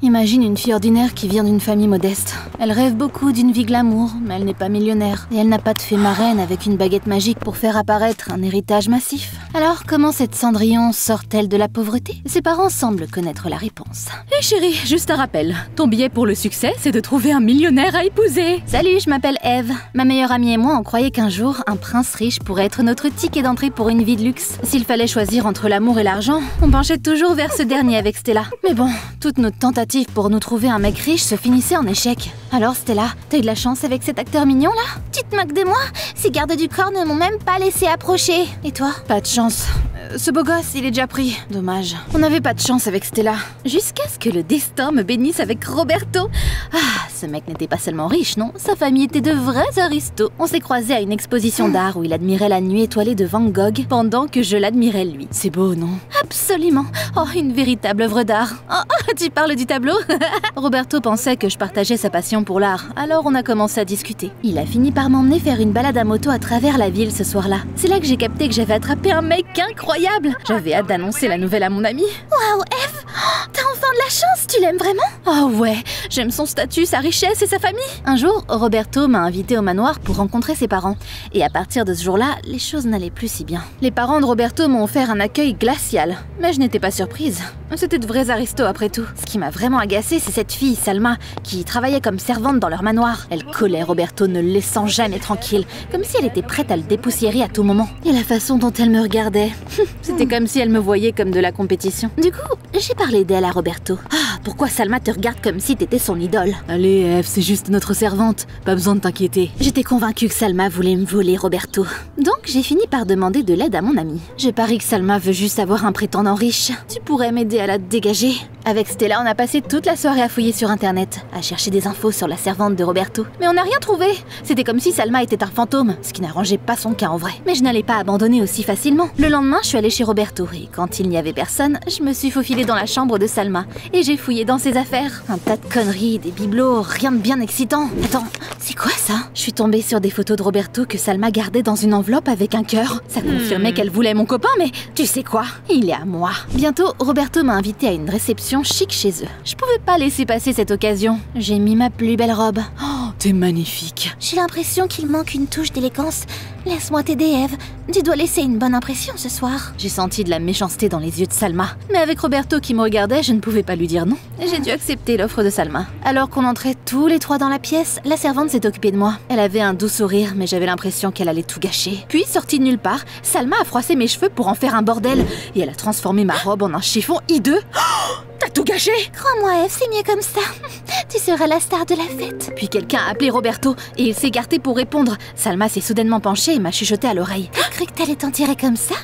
Imagine une fille ordinaire qui vient d'une famille modeste. Elle rêve beaucoup d'une vie glamour, mais elle n'est pas millionnaire. Et elle n'a pas de fée marraine avec une baguette magique pour faire apparaître un héritage massif. Alors, comment cette Cendrillon sort-elle de la pauvreté? Ses parents semblent connaître la réponse. Hé chérie, juste un rappel. Ton billet pour le succès, c'est de trouver un millionnaire à épouser. Salut, je m'appelle Eve. Ma meilleure amie et moi, on croyait qu'un jour, un prince riche pourrait être notre ticket d'entrée pour une vie de luxe. S'il fallait choisir entre l'amour et l'argent, on penchait toujours vers ce dernier avec Stella. Mais bon, toutes nos tentatives pour nous trouver un mec riche se finissaient en échec. Alors Stella, t'as eu de la chance avec cet acteur mignon là? Tu te moques de moi? Ces gardes du corps ne m'ont même pas laissé approcher. Et toi? Pas de chance. Ce beau gosse, il est déjà pris. Dommage. On n'avait pas de chance avec Stella. Jusqu'à ce que le destin me bénisse avec Roberto. Ah, ce mec n'était pas seulement riche, non? Sa famille était de vrais aristos. On s'est croisés à une exposition d'art où il admirait la nuit étoilée de Van Gogh pendant que je l'admirais lui. C'est beau, non? Absolument. Oh, une véritable œuvre d'art. Oh, tu parles du tableau? Roberto pensait que je partageais sa passion pour l'art, alors on a commencé à discuter. Il a fini par m'emmener faire une balade à moto à travers la ville ce soir-là. C'est là que j'ai capté que j'avais attrapé un mec incroyable. J'avais hâte d'annoncer la nouvelle à mon ami. Waouh, Eve! T'as enfin de la chance, tu l'aimes vraiment? Oh ouais, j'aime son statut, sa richesse et sa famille. Un jour, Roberto m'a invité au manoir pour rencontrer ses parents. Et à partir de ce jour-là, les choses n'allaient plus si bien. Les parents de Roberto m'ont offert un accueil glacial. Mais je n'étais pas surprise. C'était de vrais aristos après tout. Ce qui m'a vraiment agacée, c'est cette fille, Salma, qui travaillait comme servante dans leur manoir. Elle collait Roberto, ne le laissant jamais tranquille, comme si elle était prête à le dépoussiérer à tout moment. Et la façon dont elle me regardait, c'était comme si elle me voyait comme de la compétition. Du coup, j'ai parlé d'elle à Roberto. Ah, pourquoi Salma te regarde comme si t'étais son idole? Allez, Eve, c'est juste notre servante. Pas besoin de t'inquiéter. J'étais convaincue que Salma voulait me voler Roberto. Donc, j'ai fini par demander de l'aide à mon ami. Je parie que Salma veut juste avoir un prétendant riche. Tu pourrais m'aider à la dégager? Avec Stella, on a passé toute la soirée à fouiller sur internet, à chercher des infos sur la servante de Roberto. Mais on n'a rien trouvé. C'était comme si Salma était un fantôme, ce qui n'arrangeait pas son cas en vrai. Mais je n'allais pas abandonner aussi facilement. Le lendemain, je suis allée chez Roberto et quand il n'y avait personne, je me suis faufilée dans la chambre de Salma et j'ai fouillé dans ses affaires. Un tas de conneries, des bibelots, rien de bien excitant. Attends, c'est quoi ça? Je suis tombée sur des photos de Roberto que Salma gardait dans une enveloppe avec un cœur. Ça confirmait qu'elle voulait mon copain, mais tu sais quoi? Il est à moi. Bientôt, Roberto m'a invitée à une réception chic chez eux. Je pouvais pas laisser passer cette occasion. J'ai mis ma plus belle robe. Oh, t'es magnifique. J'ai l'impression qu'il manque une touche d'élégance. Laisse-moi t'aider, Eve. Tu dois laisser une bonne impression ce soir. J'ai senti de la méchanceté dans les yeux de Salma. Mais avec Roberto qui me regardait, je ne pouvais pas lui dire non. J'ai dû accepter l'offre de Salma. Alors qu'on entrait tous les trois dans la pièce, la servante s'est occupée de moi. Elle avait un doux sourire, mais j'avais l'impression qu'elle allait tout gâcher. Puis, sortie de nulle part, Salma a froissé mes cheveux pour en faire un bordel. Et elle a transformé ma robe en un chiffon hideux. Oh, t'as tout gâché! Crois-moi, Eve, c'est mieux comme ça. Tu seras la star de la fête. Puis quelqu'un a appelé Roberto et il s'est écarté pour répondre. Salma s'est soudainement penchée et m'a chuchoté à l'oreille. T'as cru que t'allais t'en tirer comme ça?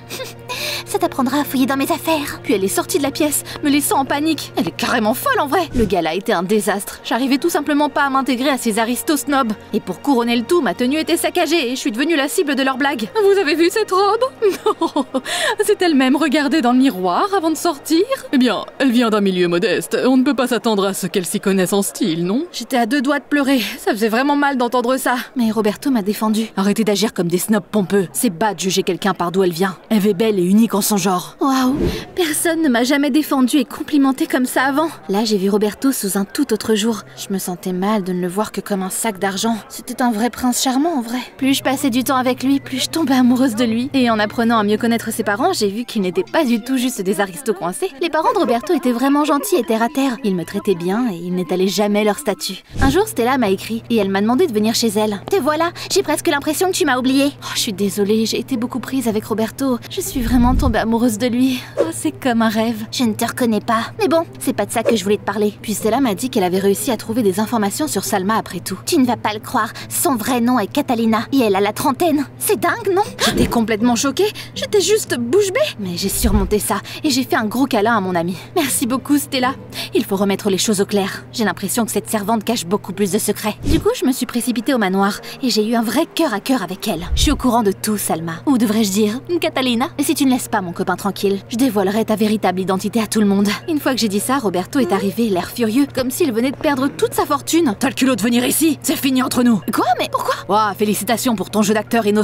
Ça t'apprendra à fouiller dans mes affaires. Puis elle est sortie de la pièce, me laissant en panique. Elle est carrément folle en vrai. Le gala a été un désastre. J'arrivais tout simplement pas à m'intégrer à ces aristos snobs. Et pour couronner le tout, ma tenue était saccagée et je suis devenue la cible de leurs blagues. Vous avez vu cette robe? Non. C'est elle-même regardée dans le miroir avant de sortir? Eh bien, elle vient d'un milieu modeste. On ne peut pas s'attendre à ce qu'elle s'y connaisse en style, non? J'étais à deux doigts de pleurer. Ça faisait vraiment mal d'entendre ça. Mais Roberto m'a défendu. Arrêtez d'agir comme des snobs pompeux. C'est bas de juger quelqu'un par d'où elle vient. Eve est belle et unique en son genre. Waouh, personne ne m'a jamais défendu et complimenté comme ça avant. Là, j'ai vu Roberto sous un tout autre jour. Je me sentais mal de ne le voir que comme un sac d'argent. C'était un vrai prince charmant en vrai. Plus je passais du temps avec lui, plus je tombais amoureuse de lui. Et en apprenant à mieux connaître ses parents, j'ai vu qu'ils n'étaient pas du tout juste des aristos coincés. Les parents de Roberto étaient vraiment gentils et terre à terre. Ils me traitaient bien et ils n'étalaient jamais leur statut. Un jour, Stella m'a écrit et elle m'a demandé de venir chez elle. Te voilà, j'ai presque l'impression que tu m'as oubliée. Oh, je suis désolée, j'ai été beaucoup prise avec Roberto. Je suis vraiment tombée amoureuse de lui. Oh, c'est comme un rêve. Je ne te reconnais pas. Mais bon, c'est pas de ça que je voulais te parler. Puis Stella m'a dit qu'elle avait réussi à trouver des informations sur Salma après tout. Tu ne vas pas le croire, son vrai nom est Catalina et elle a la trentaine. C'est dingue, non? J'étais complètement choquée, j'étais juste bouche bée. Mais j'ai surmonté ça et j'ai fait un gros câlin à mon amie. Merci beaucoup Stella. Il faut remettre les choses au clair. J'ai l'impression que cette servante cache beaucoup plus de secrets. Du coup, je me suis précipitée au manoir et j'ai eu un vrai cœur à cœur avec elle. Je suis au courant de tout, Salma. Ou devrais-je dire, Catalina? Et si tu ne laisses pas mon copain tranquille, je dévoilerai ta véritable identité à tout le monde. Une fois que j'ai dit ça, Roberto est arrivé, l'air furieux, comme s'il venait de perdre toute sa fortune. T'as le culot de venir ici? C'est fini entre nous. Quoi? Mais pourquoi? Ouah, félicitations pour ton jeu d'acteur innocent.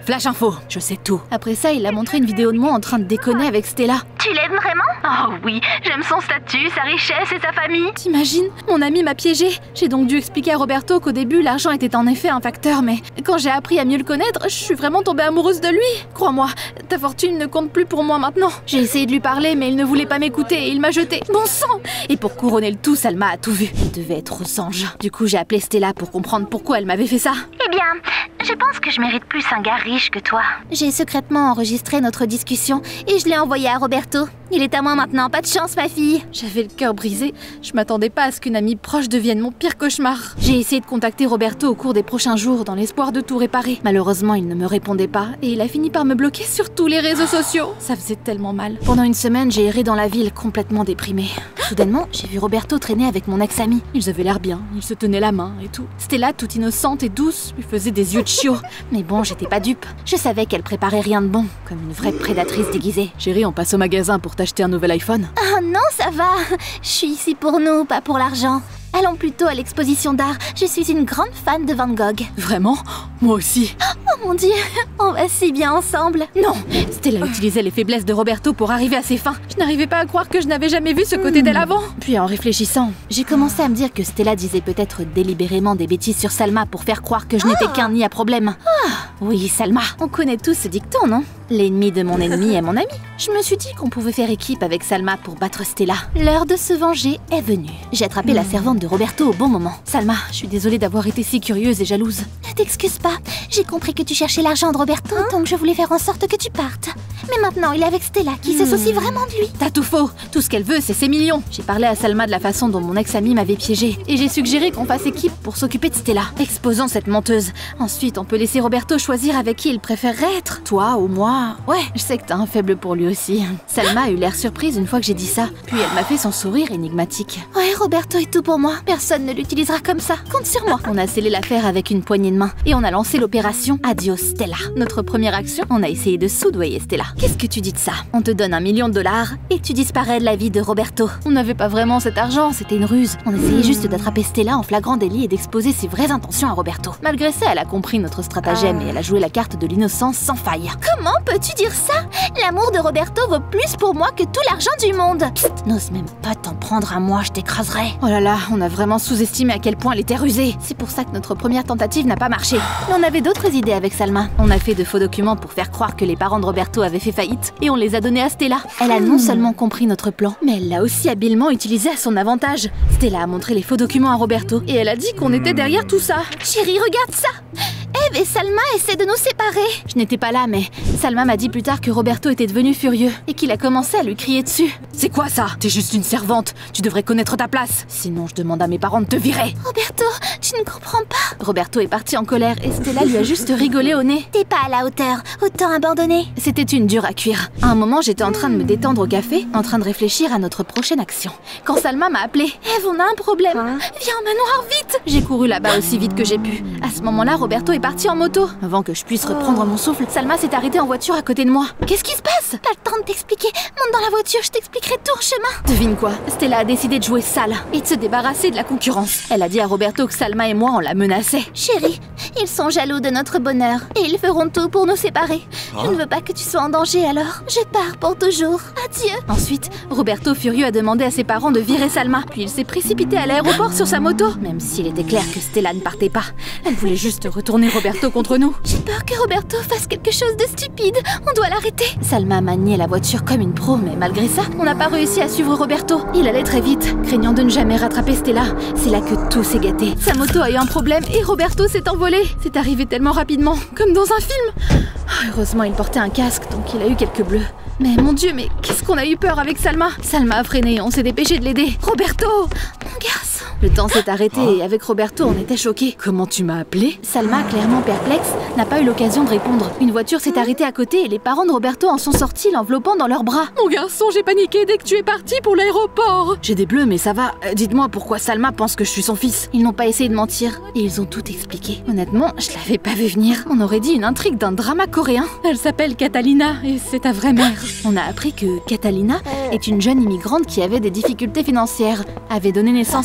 Flash info, je sais tout. Après ça, il a montré une vidéo de moi en train de déconner avec Stella. Tu l'aimes vraiment? Oh oui, j'aime son statut, sa richesse et sa famille. T'imagines? Mon ami m'a piégée. J'ai donc dû expliquer à Roberto qu'au début, l'argent était en effet un facteur, mais quand j'ai appris à mieux le connaître, je suis vraiment tombée amoureuse de lui. Crois-moi, ta fortune ne compte plus pour moi maintenant. J'ai essayé de lui parler, mais il ne voulait pas m'écouter et il m'a jeté. Bon sang! Et pour couronner le tout, Salma a tout vu. Elle devait être aux anges. Du coup, j'ai appelé Stella pour comprendre pourquoi elle m'avait fait ça. Eh bien, je pense que je mérite plus un gars riche que toi. J'ai secrètement enregistré notre discussion et je l'ai envoyé à Roberto. Il est à moi maintenant, pas de chance ma fille. J'avais le cœur brisé. Je m'attendais pas à ce qu'une amie proche devienne mon pire cauchemar. J'ai essayé de contacter Roberto au cours des prochains jours dans l'espoir de tout réparer. Malheureusement, il ne me répondait pas et il a fini par me bloquer sur tous les réseaux sociaux. Ça faisait tellement mal. Pendant une semaine, j'ai erré dans la ville complètement déprimée. Soudainement, j'ai vu Roberto traîner avec mon ex-ami. Ils avaient l'air bien, ils se tenaient la main et tout. Stella, toute innocente et douce, lui faisait des yeux de chiot. Mais bon, j'étais pas dupe. Je savais qu'elle préparait rien de bon, comme une vraie prédatrice déguisée. Chérie, on passe au magasin pour t'acheter un nouvel iPhone. Oh non, ça va. Je suis ici pour nous, pas pour l'argent. Allons plutôt à l'exposition d'art. Je suis une grande fan de Van Gogh. Vraiment? Moi aussi. Oh mon Dieu, on va si bien ensemble. Non, Stella utilisait les faiblesses de Roberto pour arriver à ses fins. Je n'arrivais pas à croire que je n'avais jamais vu ce côté d'elle avant. Puis en réfléchissant, j'ai commencé à me dire que Stella disait peut-être délibérément des bêtises sur Salma pour faire croire que je n'étais qu'un nid à problème. Oui, Salma, on connaît tous ce dicton, non? L'ennemi de mon ennemi est mon ami. Je me suis dit qu'on pouvait faire équipe avec Salma pour battre Stella. L'heure de se venger est venue. J'ai attrapé la servante de Roberto au bon moment. Salma, je suis désolée d'avoir été si curieuse et jalouse. Ne t'excuse pas. J'ai compris que tu cherchais l'argent de Roberto, donc je voulais faire en sorte que tu partes. Mais maintenant, il est avec Stella, qui se soucie vraiment de lui. T'as tout faux. Tout ce qu'elle veut, c'est ses millions. J'ai parlé à Salma de la façon dont mon ex-ami m'avait piégée. Et j'ai suggéré qu'on fasse équipe pour s'occuper de Stella. Exposons cette menteuse. Ensuite, on peut laisser Roberto choisir avec qui il préférerait être. Toi ou moi. Ouais, je sais que t'as un faible pour lui aussi. Salma a eu l'air surprise une fois que j'ai dit ça. Puis elle m'a fait son sourire énigmatique. Ouais, Roberto est tout pour moi. Personne ne l'utilisera comme ça. Compte sur moi. On a scellé l'affaire avec une poignée de main. Et on a lancé l'opération Adios Stella. Notre première action, on a essayé de soudoyer Stella. Qu'est-ce que tu dis de ça? On te donne $1 million et tu disparais de la vie de Roberto. On n'avait pas vraiment cet argent, c'était une ruse. On essayait juste d'attraper Stella en flagrant délit et d'exposer ses vraies intentions à Roberto. Malgré ça, elle a compris notre stratagème et elle a joué la carte de l'innocence sans faille. Comment peux-tu dire ça? L'amour de Roberto vaut plus pour moi que tout l'argent du monde. Psst, n'ose même pas t'en prendre à moi, je t'écraserai. Oh là là, on a vraiment sous-estimé à quel point elle était rusée. C'est pour ça que notre première tentative n'a pas marché. Mais on avait d'autres idées avec Salma. On a fait de faux documents pour faire croire que les parents de Roberto avaient fait faillite et on les a donnés à Stella. Elle a non seulement compris notre plan, mais elle l'a aussi habilement utilisé à son avantage. Stella a montré les faux documents à Roberto et elle a dit qu'on était derrière tout ça. Chérie, regarde ça. Eve et Salma essaient de nous séparer. Je n'étais pas là, mais Salma m'a dit plus tard que Roberto était devenu furieux et qu'il a commencé à lui crier dessus. C'est quoi ça? T'es juste une servante. Tu devrais connaître ta place. Sinon, je demande à mes parents de te virer. Roberto, tu ne comprends pas. Roberto est parti en colère et Stella lui a juste rigolé au nez. T'es pas à la hauteur. Autant abandonner. C'était une dure à cuire. À un moment, j'étais en train de me détendre au café, en train de réfléchir à notre prochaine action. Quand Salma m'a appelée. Eve, on a un problème. Viens au manoir, vite. J'ai couru là-bas aussi vite que j'ai pu. À ce moment-là, Roberto est parti en moto. Avant que je puisse reprendre mon souffle, Salma s'est arrêtée en voiture à côté de moi. Qu'est-ce qui se passe? Pas le temps de t'expliquer. Monte dans la voiture, je t'expliquerai tout en chemin. Devine quoi? Stella a décidé de jouer sale et de se débarrasser de la concurrence. Elle a dit à Roberto que Salma et moi, on la menaçait. Chérie, ils sont jaloux de notre bonheur et ils feront tout pour nous séparer. Je ne veux pas que tu sois en danger alors. Je pars pour toujours. Adieu. Ensuite, Roberto, furieux, a demandé à ses parents de virer Salma. Puis il s'est précipité à l'aéroport sur sa moto. Même s'il était clair que Stella ne partait pas. Elle voulait juste retourner Roberto contre nous. J'ai peur que Roberto fasse quelque chose de stupide. On doit l'arrêter. Salma maniait la voiture comme une pro, mais malgré ça, on n'a pas réussi à suivre Roberto. Il allait très vite, craignant de ne jamais rattraper Stella. C'est là que tout s'est gâté. Sa moto a eu un problème et Roberto s'est envolé. C'est arrivé tellement rapidement, comme dans un film. Heureusement, il portait un casque, donc il a eu quelques bleus. Mais mon Dieu, mais qu'est-ce qu'on a eu peur avec Salma? Salma a freiné, on s'est dépêché de l'aider. Roberto! Mon garçon! Le temps s'est arrêté et avec Roberto, on était choqués. Comment tu m'as appelé? Salma, clairement perplexe, n'a pas eu l'occasion de répondre. Une voiture s'est arrêtée à côté et les parents de Roberto en sont sortis, l'enveloppant dans leurs bras. Mon garçon, j'ai paniqué dès que tu es parti pour l'aéroport. J'ai des bleus, mais ça va. Dites-moi pourquoi Salma pense que je suis son fils. Ils n'ont pas essayé de mentir et ils ont tout expliqué. Honnêtement, je l'avais pas vu venir. On aurait dit une intrigue d'un drama coréen. Elle s'appelle Catalina et c'est ta vraie mère. On a appris que Catalina est une jeune immigrante qui avait des difficultés financières, avait donné naissance à Roberto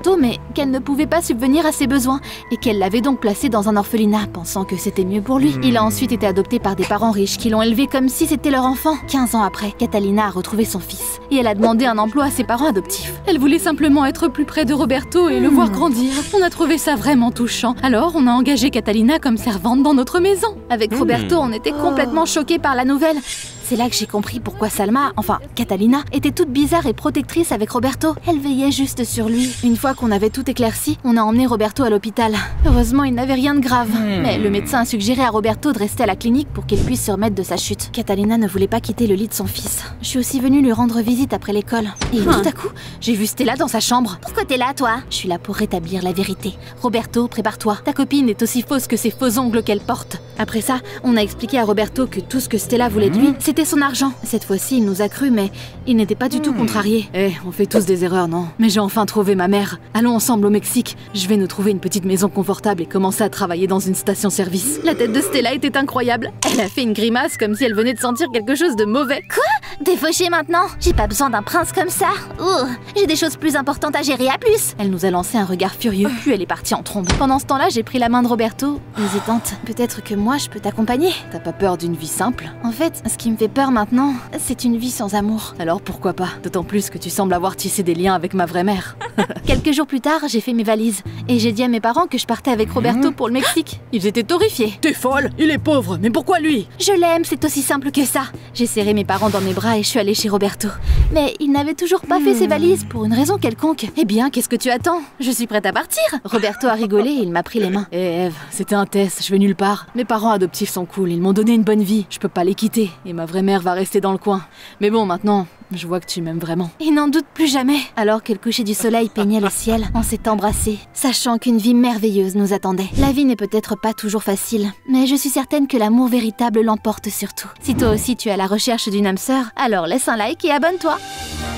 Roberto, mais qu'elle ne pouvait pas subvenir à ses besoins et qu'elle l'avait donc placé dans un orphelinat, pensant que c'était mieux pour lui. Il a ensuite été adopté par des parents riches qui l'ont élevé comme si c'était leur enfant. 15 ans après, Catalina a retrouvé son fils et elle a demandé un emploi à ses parents adoptifs. Elle voulait simplement être plus près de Roberto et le voir grandir. On a trouvé ça vraiment touchant. Alors, on a engagé Catalina comme servante dans notre maison. Avec Roberto, on était complètement choqués par la nouvelle. C'est là que j'ai compris pourquoi Salma, enfin Catalina, était toute bizarre et protectrice avec Roberto. Elle veillait juste sur lui. Une fois qu'on avait tout éclairci, on a emmené Roberto à l'hôpital. Heureusement, il n'avait rien de grave. Mais le médecin a suggéré à Roberto de rester à la clinique pour qu'il puisse se remettre de sa chute. Catalina ne voulait pas quitter le lit de son fils. Je suis aussi venue lui rendre visite après l'école. Et tout à coup, j'ai vu Stella dans sa chambre. Pourquoi t'es là, toi? Je suis là pour rétablir la vérité. Roberto, prépare-toi. Ta copine est aussi fausse que ces faux ongles qu'elle porte. Après ça, on a expliqué à Roberto que tout ce que Stella voulait de lui, c'était son argent. Cette fois-ci, il nous a cru, mais il n'était pas du tout contrarié. On fait tous des erreurs, non? Mais j'ai enfin trouvé ma mère. Allons ensemble au Mexique. Je vais nous trouver une petite maison confortable et commencer à travailler dans une station-service. La tête de Stella était incroyable. Elle a fait une grimace comme si elle venait de sentir quelque chose de mauvais. Quoi? T'es fauchée maintenant? J'ai pas besoin d'un prince comme ça. J'ai des choses plus importantes à gérer, à plus. Elle nous a lancé un regard furieux, puis elle est partie en trombe. Pendant ce temps-là, j'ai pris la main de Roberto, hésitante. Peut-être que moi, je peux t'accompagner. T'as pas peur d'une vie simple? En fait, ce qui me fait peur maintenant, c'est une vie sans amour. Alors pourquoi pas? D'autant plus que tu sembles avoir tissé des liens avec ma vraie mère. Quelques jours plus tard, j'ai fait mes valises. Et j'ai dit à mes parents que je partais avec Roberto pour le Mexique. Ils étaient horrifiés. T'es folle? Il est pauvre, mais pourquoi lui? Je l'aime, c'est aussi simple que ça. J'ai serré mes parents dans mes bras et je suis allée chez Roberto. Mais il n'avait toujours pas fait ses valises pour une raison quelconque. Eh bien, qu'est-ce que tu attends? Je suis prête à partir. Roberto a rigolé et il m'a pris les mains. Eve, c'était un test, je vais nulle part. Mes parents adoptifs sont cool, ils m'ont donné une bonne vie. Je peux pas les quitter. Et ma vraie mère va rester dans le coin. Mais bon, maintenant, je vois que tu m'aimes vraiment. Et n'en doute plus jamais. Alors que le coucher du soleil peignait le ciel, on s'est embrassés, sachant qu'une vie merveilleuse nous attendait. La vie n'est peut-être pas toujours facile, mais je suis certaine que l'amour véritable l'emporte surtout. Si toi aussi tu es à la recherche d'une âme sœur, alors laisse un like et abonne-toi.